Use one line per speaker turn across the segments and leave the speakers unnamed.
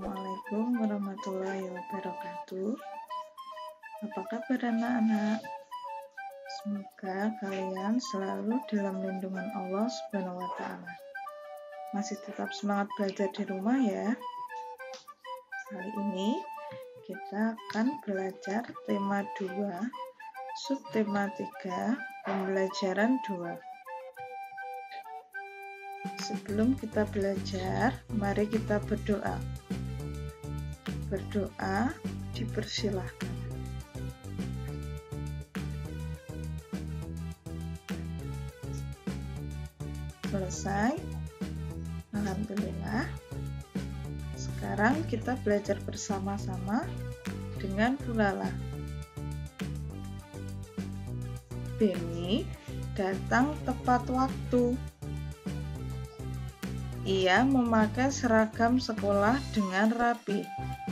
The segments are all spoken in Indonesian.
Assalamualaikum warahmatullahi wabarakatuh. Apa kabar anak-anak? Semoga kalian selalu dalam lindungan Allah Subhanahu wa Ta'ala. Masih tetap semangat belajar di rumah ya. Kali ini kita akan belajar tema 2, subtema 3, pembelajaran 2. Sebelum kita belajar, mari kita berdoa. Berdoa dipersilahkan. Selesai. Alhamdulillah. Sekarang kita belajar bersama-sama dengan Bu Lala. Beni datang tepat waktu. Ia memakai seragam sekolah dengan rapi.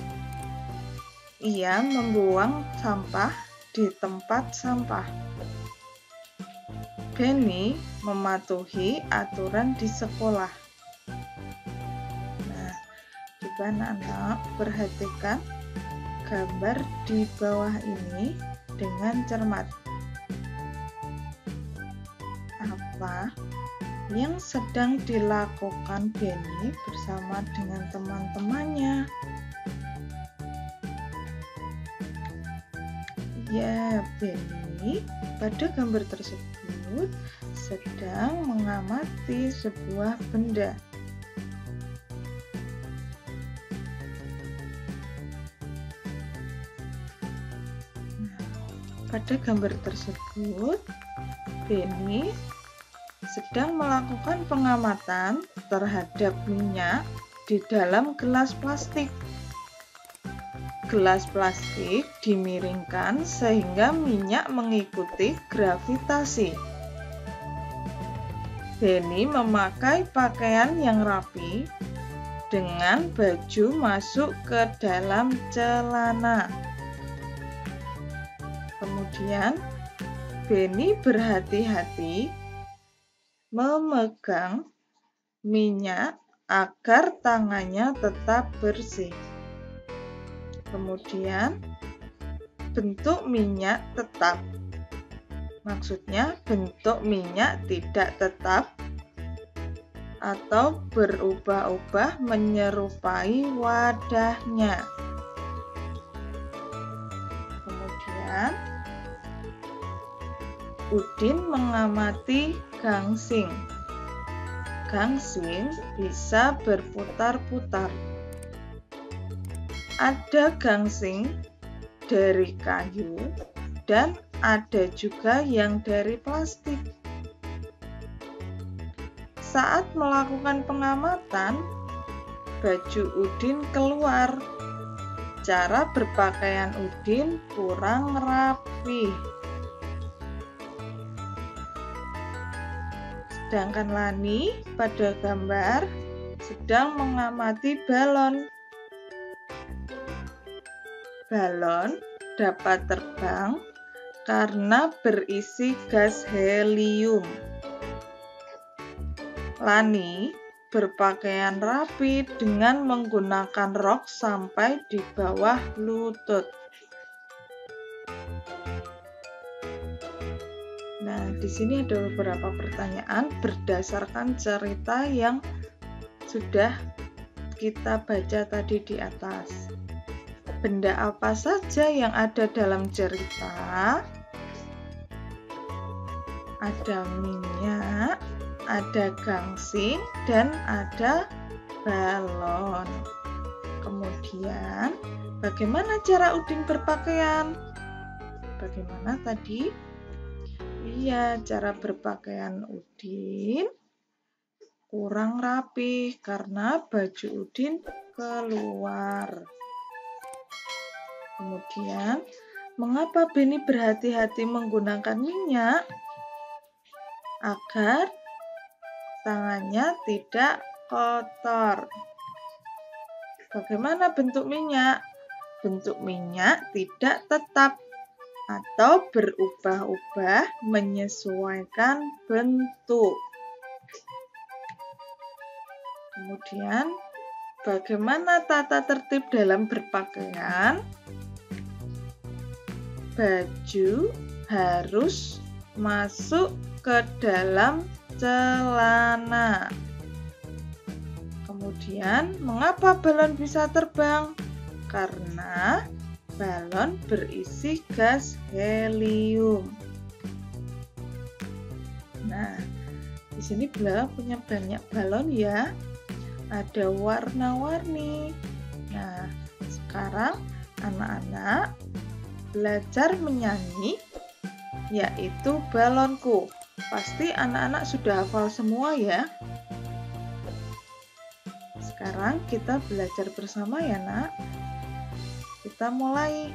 Ia membuang sampah di tempat sampah. Beni mematuhi aturan di sekolah. Nah, coba anak-anak perhatikan gambar di bawah ini dengan cermat. Apa yang sedang dilakukan Beni bersama dengan teman-temannya? Ya, Beni pada gambar tersebut sedang mengamati sebuah benda. Nah, pada gambar tersebut, Beni sedang melakukan pengamatan terhadap minyak di dalam gelas plastik. Gelas plastik dimiringkan sehingga minyak mengikuti gravitasi. Beni memakai pakaian yang rapi dengan baju masuk ke dalam celana. Kemudian, Beni berhati-hati memegang minyak agar tangannya tetap bersih. Kemudian, bentuk minyak tetap. Maksudnya, bentuk minyak tidak tetap atau berubah-ubah menyerupai wadahnya. Kemudian, Udin mengamati gangsing. Gangsing bisa berputar-putar. Ada gangsing dari kayu dan ada juga yang dari plastik. Saat melakukan pengamatan, baju Udin keluar. Cara berpakaian Udin kurang rapi. Sedangkan Lani pada gambar sedang mengamati balon. Balon dapat terbang karena berisi gas helium. Lani berpakaian rapi dengan menggunakan rok sampai di bawah lutut. Nah, di sini ada beberapa pertanyaan berdasarkan cerita yang sudah kita baca tadi di atas. Benda apa saja yang ada dalam cerita? Ada minyak, ada gangsing, dan ada balon. Kemudian, bagaimana cara Udin berpakaian? Bagaimana tadi? Iya, cara berpakaian Udin kurang rapi karena baju Udin keluar. Kemudian, mengapa Beni berhati-hati menggunakan minyak? Agar tangannya tidak kotor. Bagaimana bentuk minyak? Bentuk minyak tidak tetap atau berubah-ubah menyesuaikan bentuk. Kemudian, Bagaimana tata tertib dalam berpakaian? Baju harus masuk ke dalam celana. Kemudian, mengapa balon bisa terbang? Karena balon berisi gas helium. Nah, di sini Bella punya banyak balon ya. Ada warna-warni. Nah, sekarang anak-anak belajar menyanyi, yaitu balonku. Pasti anak-anak sudah hafal semua ya. Sekarang kita belajar bersama ya nak. Kita mulai.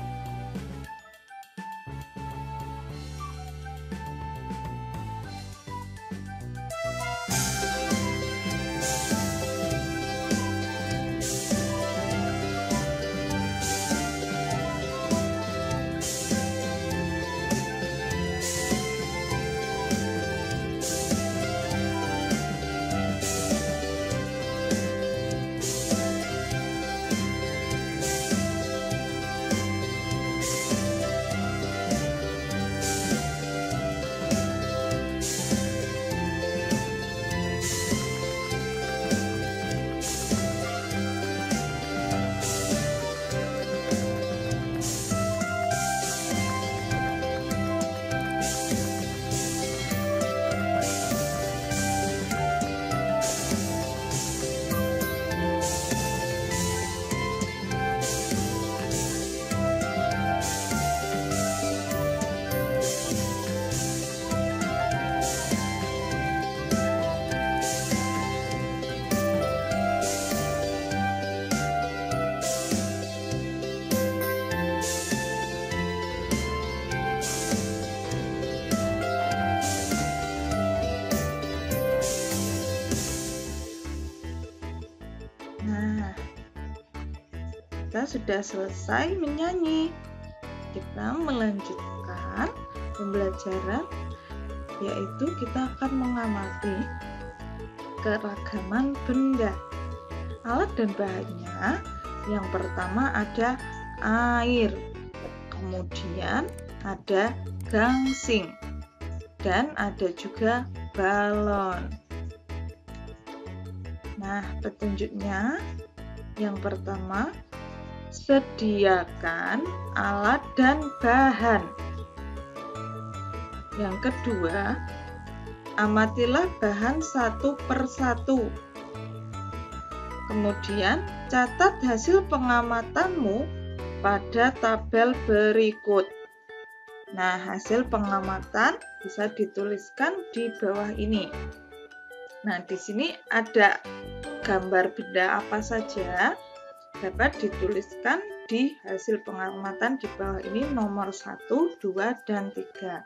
Nah, kita sudah selesai menyanyi. Kita melanjutkan pembelajaran, yaitu kita akan mengamati keragaman benda. Alat dan bahannya, yang pertama ada air, kemudian ada gangsing, dan ada juga balon. Nah, petunjuknya yang pertama, sediakan alat dan bahan. Yang kedua, amatilah bahan satu per satu. Kemudian, catat hasil pengamatanmu pada tabel berikut. Nah, hasil pengamatan bisa dituliskan di bawah ini. Nah, di sini ada gambar benda apa saja, dapat dituliskan di hasil pengamatan di bawah ini nomor 1, 2, dan 3.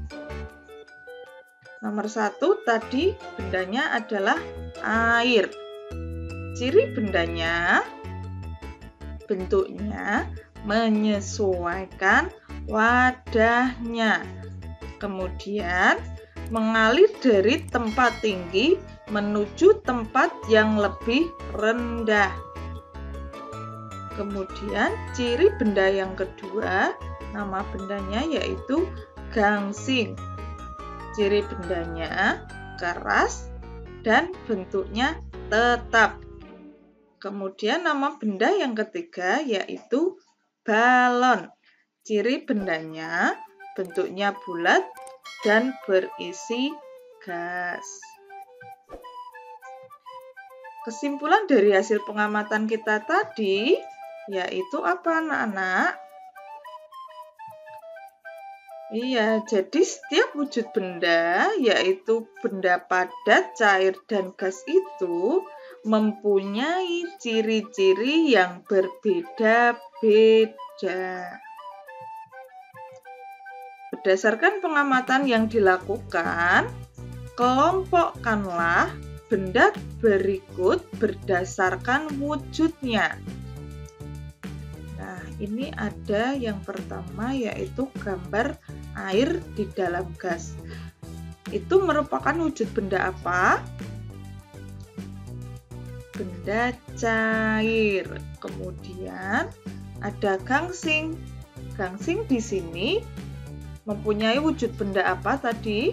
Nomor 1 tadi bendanya adalah air. Ciri bendanya, bentuknya menyesuaikan wadahnya. Kemudian mengalir dari tempat tinggi menuju tempat yang lebih rendah. Kemudian ciri benda yang kedua, nama bendanya yaitu gangsing. Ciri bendanya keras dan bentuknya tetap. Kemudian nama benda yang ketiga yaitu balon. Ciri bendanya bentuknya bulat dan berisi gas. Kesimpulan dari hasil pengamatan kita tadi yaitu apa anak-anak? Iya, jadi setiap wujud benda, yaitu benda padat, cair, dan gas itu mempunyai ciri-ciri yang berbeda-beda. Berdasarkan pengamatan yang dilakukan, kelompokkanlah benda berikut berdasarkan wujudnya. Nah, ini ada yang pertama yaitu gambar air di dalam gas. Itu merupakan wujud benda apa? Benda cair. Kemudian ada gangsing. Gangsing di sini mempunyai wujud benda apa tadi?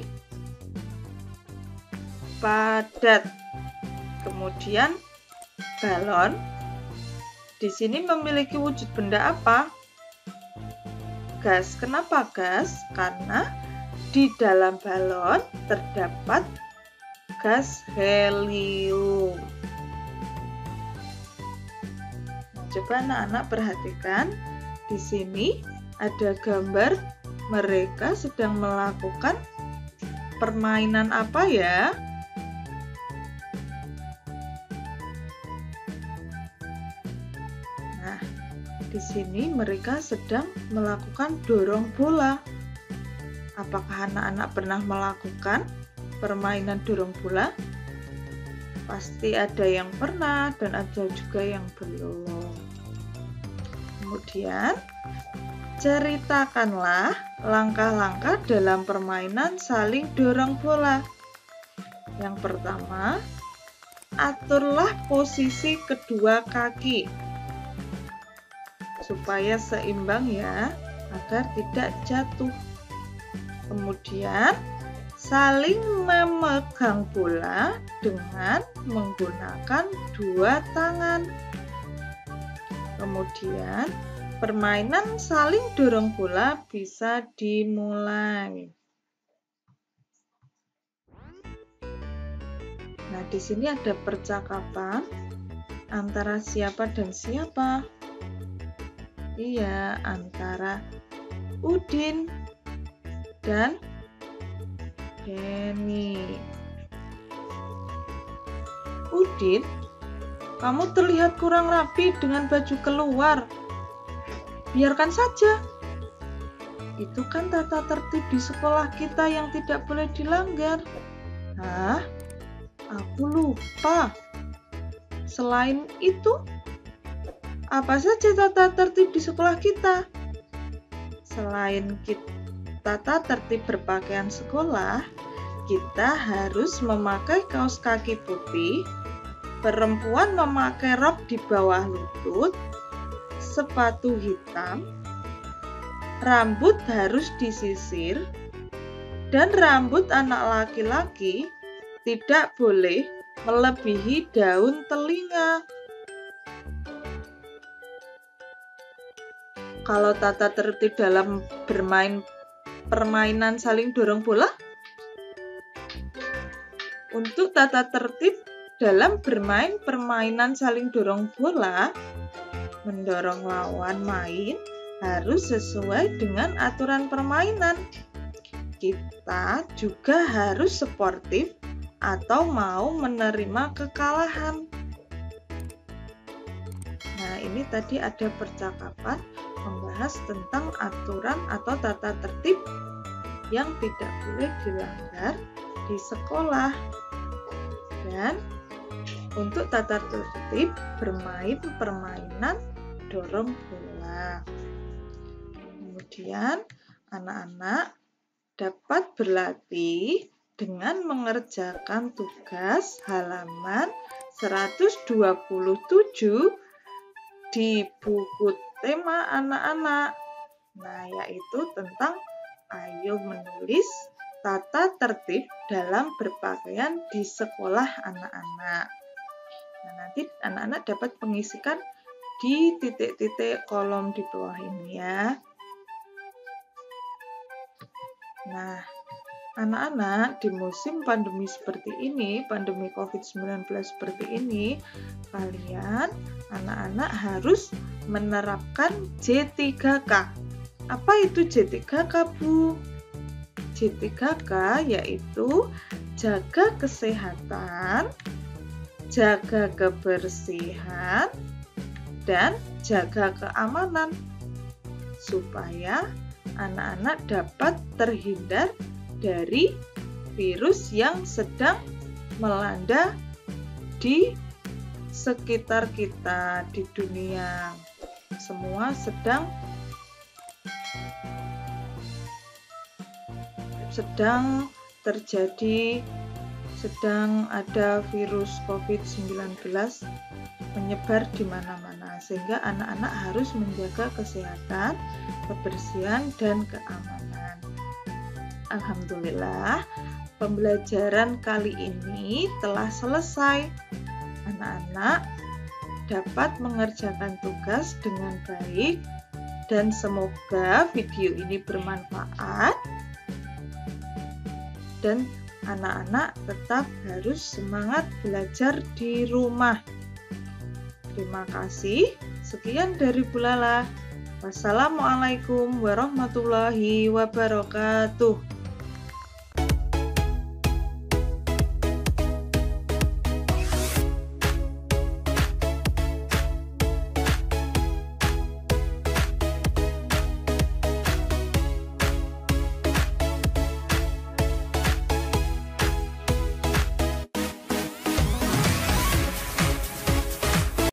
Padat. Kemudian balon di sini memiliki wujud benda apa? Gas. Kenapa gas? Karena di dalam balon terdapat gas helium. Coba anak-anak perhatikan, di sini ada gambar mereka sedang melakukan permainan apa ya? Nah, di sini mereka sedang melakukan dorong bola. Apakah anak-anak pernah melakukan permainan dorong bola? Pasti ada yang pernah dan ada juga yang belum. Kemudian, ceritakanlah langkah-langkah dalam permainan saling dorong bola. Yang pertama, aturlah posisi kedua kaki supaya seimbang ya, agar tidak jatuh. Kemudian, saling memegang bola dengan menggunakan dua tangan. Kemudian, permainan saling dorong bola bisa dimulai. Nah, di sini ada percakapan antara siapa dan siapa? Iya, antara Udin dan Denny. Udin, kamu terlihat kurang rapi dengan baju keluar. Biarkan saja. Itu kan tata tertib di sekolah kita yang tidak boleh dilanggar. Hah? Aku lupa. Selain itu, apa saja tata tertib di sekolah kita? Selain tata tertib berpakaian sekolah, kita harus memakai kaos kaki putih, perempuan memakai rok di bawah lutut, sepatu hitam, rambut harus disisir, dan rambut anak laki-laki tidak boleh melebihi daun telinga. Kalau tata tertib dalam bermain permainan saling dorong bola? Untuk tata tertib dalam bermain permainan saling dorong bola, mendorong lawan main harus sesuai dengan aturan permainan. Kita juga harus sportif atau mau menerima kekalahan. Nah, ini tadi ada percakapan membahas tentang aturan atau tata tertib yang tidak boleh dilanggar di sekolah. Dan untuk tata tertib bermain permainan dorong bola. Kemudian anak-anak dapat berlatih dengan mengerjakan tugas halaman 127 di buku tema anak-anak. Nah, yaitu tentang ayo menulis tata tertib dalam berpakaian di sekolah anak-anak. Nah, nanti anak-anak dapat mengisikan di titik-titik kolom di bawah ini ya. Nah, anak-anak di musim pandemi seperti ini, pandemi COVID-19 seperti ini, kalian anak-anak harus menerapkan J3K. Apa itu J3K, Bu? J3K yaitu jaga kesehatan, jaga kebersihan, dan jaga keamanan supaya anak-anak dapat terhindar dari virus yang sedang melanda di sekitar kita di dunia. Semua sedang terjadi, sedang ada virus COVID-19 menyebar di mana-mana, sehingga anak-anak harus menjaga kesehatan, kebersihan, dan keamanan. Alhamdulillah, pembelajaran kali ini telah selesai. Anak-anak dapat mengerjakan tugas dengan baik, dan semoga video ini bermanfaat dan anak-anak tetap harus semangat belajar di rumah. Terima kasih. Sekian dari Bu Lala. Wassalamualaikum warahmatullahi wabarakatuh.